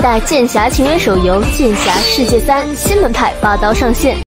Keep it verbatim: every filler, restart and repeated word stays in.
待剑侠情缘手游《剑侠世界三》新门派八刀上线。